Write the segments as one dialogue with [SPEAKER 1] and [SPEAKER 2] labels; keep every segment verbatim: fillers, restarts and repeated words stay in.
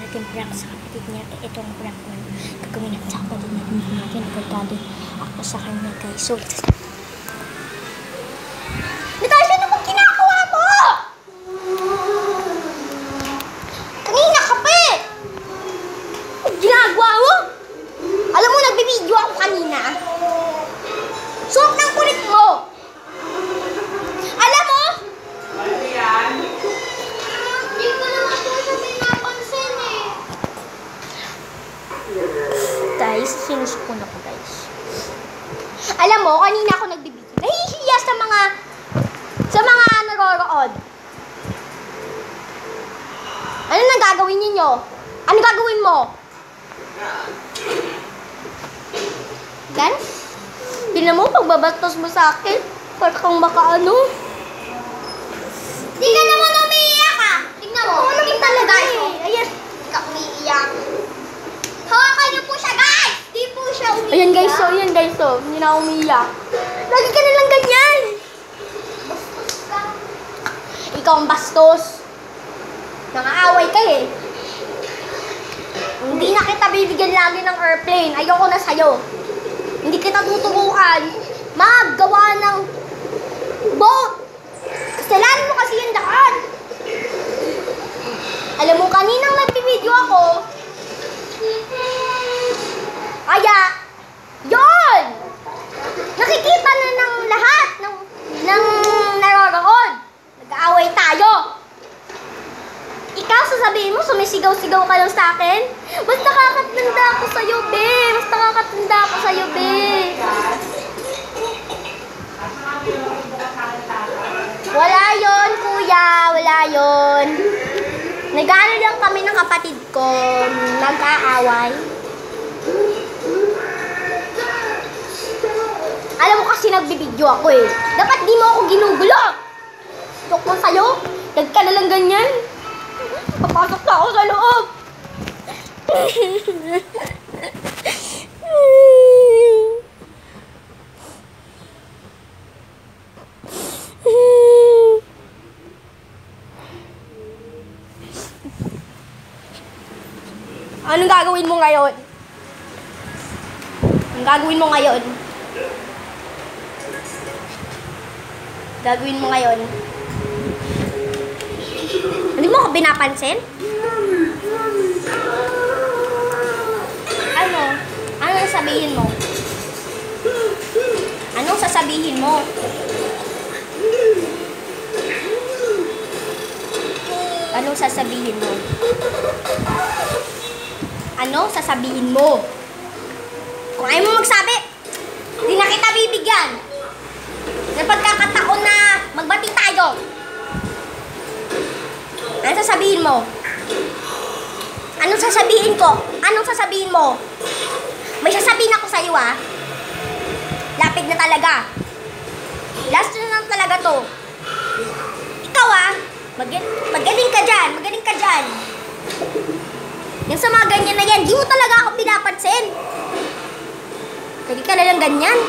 [SPEAKER 1] natin prank sa kapatid niya. Itong prank na gagawin natin sa kapatid niya. Hindi natin nagagado ako sa kanya, guys. So, Natasha, ano bang ginagawa mo? Kanina ka pa eh! Ang ginagawa mo? Alam mo, nagbibideo ako kanina. Suot ng kulit mo! Alam mo?
[SPEAKER 2] Ano yan?
[SPEAKER 1] Hindi ko naman po siya pinapansin eh. Guys, sinusuko na ko, guys. Alam mo, kanina ako nagbibideo. Nahihiya sa mga sa mga naroroon. Ano nang gagawin ninyo? Ano gagawin mo? Gan? Tingnan mo, pagbabatos mo sa akin, parang baka ano. Di ka naman umiiyak ah! Tingnan mo, ano naman talaga eh. Ayan, di ka umiiyak. Hawakan niyo po siya, guys! Di po siya umiiyak. Ayan guys, so, ayan guys, so, hindi na umiiyak. Lagi ka nilang ganyan. Bastos ka. Ikaw ang bastos. Nangaaway ka eh. Hindi na kita bibigyan lagi ng airplane. Ayoko na sa'yo. Hindi kita tuturukan. Maggawa ng boat. Kasalanan mo kasi yung daan. Alam mo, kaninang nagpipideo ako. Kaya, yun! Nakikita na ng lahat ng, ng naroroon. Nag-aaway tayo. Ikaw, sasabihin mo, sumisigaw-sigaw ka lang sa akin? Mas nakakatanda ako sa'yo, be. Mas nakakatanda ako sa'yo, be. Wala yon, kuya. Wala yon. Nag-ano lang kami ng kapatid ko. Nag-aaway. Alam mo kasi nagbibideo ako eh. Dapat di mo ako ginugulo. Joke mo sa'yo. Dag ka na lang ganyan. Papasok na ako sa loob. Anong gagawin mo ngayon? Anong gagawin mo ngayon? Gagawin mo ngayon? Hindi mo ako binapansin? Ano? Anong sasabihin mo? Anong sasabihin mo? Anong sasabihin mo? Anong sasabihin mo? Kung ayaw mo magsabi, hindi na kita bibigyan. Sa pagkakataon na magbati tayo. Anong sasabihin mo? Anong sasabihin ko? Anong sasabihin mo? May sasabihin ako sa'yo ah. Lapit na talaga. Last na lang talaga to. Ikaw ah. Mag magaling ka dyan. Magaling ka dyan. Yung sa mga ganyan na yan, di mo talaga ako pinapansin. Lagi ka na lang ganyan.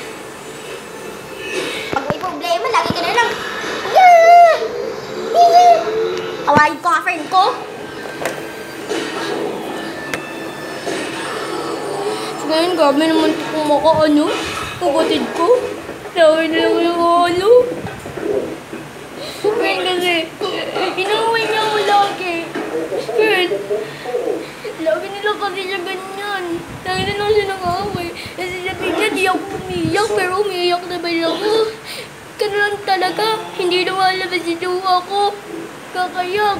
[SPEAKER 1] Pag may problema, lagi ka na lang. Yeah! Yeah! Awayin ko nga friend ko. So ngayon, gabi naman kung makaano. Kapatid ko. Lawin na lang yung ano. Friend kasi, inaway niya ako lagi. Friend, lagi nila kasi siya ganyan. Lagi na lang siya nang-away. Kasi sabi niya, di ako umiyak. Pero umiyak naman ako. Ganun lang talaga. Hindi lumalabas si jowa ko. Kakayak.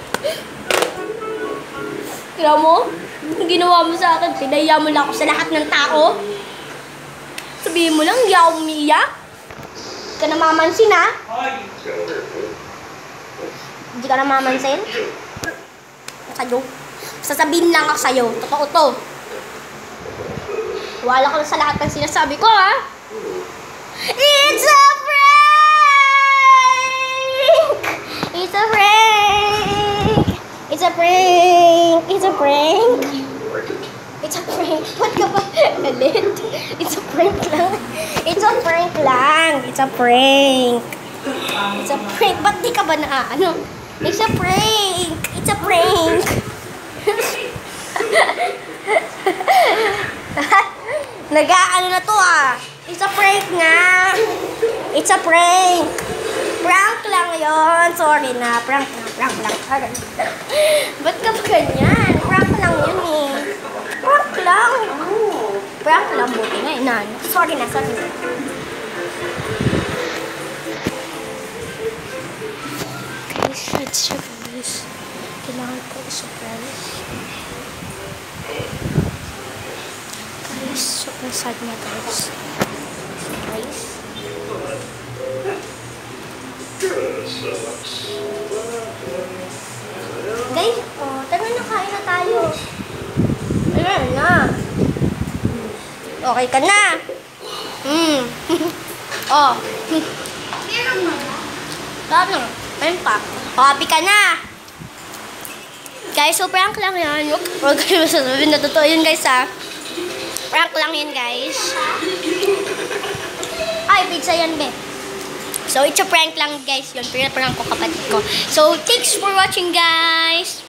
[SPEAKER 1] Kaya mo, ang ginawa mo sa akin, pinaya mo lang ako sa lahat ng tao. Sabihin mo lang, hindi ako umiiyak. Hindi ka namamansin, ha? Hindi ka namamansin? Sa'yo. Sasabihin lang ako sa'yo. Totoo to. Wala ka lang sa lahat ng sinasabi ko, ha? It's a prank! It's a prank! It's a prank! It's a prank! It's a prank! Ba't ka ba galit? It's a prank lang. It's a prank lang. It's a prank. It's a prank. Ba't di ka ba na ano? It's a prank! It's a prank! prank nga. It's a prank. Prank lang yon. Sorry na. Prank na. Prank lang. Ba't ka ba ganyan? Prank lang yun eh. Prank lang. Prank lang. Buti nga eh. Na, sorry na. Sorry na. Guys, it's surprise. Kailangan ko i-surprise. Guys, super sad na guys. Surprise. Guys, oh, tara na, kain na tayo. Ayan na. Okay ka na. Hmm. Oh. Ano? Ayun pa. Happy ka na. Guys, so prank lang yan. Huwag kayo masasabihin na totoo yun guys ha. Prank lang yun guys. Ay, pizza yan be. So, it's a prank lang guys yun. Pero prank ko kapatid ko. So, thanks for watching guys.